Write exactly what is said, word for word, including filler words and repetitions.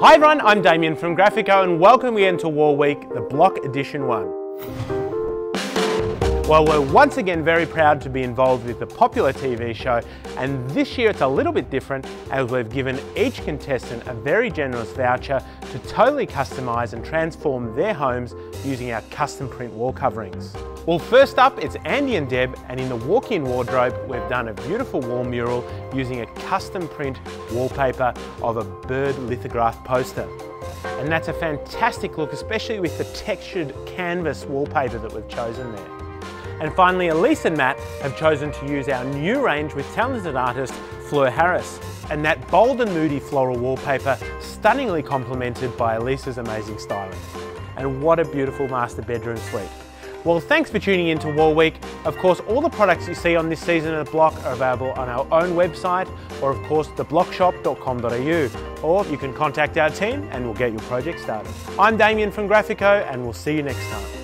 Hi everyone, I'm Damien from Grafico and welcome again to Wall Week, the Block Edition one. Well, we're once again very proud to be involved with the popular T V show, and this year it's a little bit different as we've given each contestant a very generous voucher to totally customise and transform their homes using our custom print wall coverings. Well, first up it's Andy and Deb, and in the walk-in wardrobe we've done a beautiful wall mural using a custom print wallpaper of a bird lithograph poster. And that's a fantastic look, especially with the textured canvas wallpaper that we've chosen there. And finally, Elise and Matt have chosen to use our new range with talented artist Fleur Harris. And that bold and moody floral wallpaper, stunningly complemented by Elise's amazing styling. And what a beautiful master bedroom suite. Well, thanks for tuning in to Wall Week. Of course, all the products you see on this season of The Block are available on our own website, or of course, the block shop dot com dot a u. Or you can contact our team and we'll get your project started. I'm Damien from Grafico, and we'll see you next time.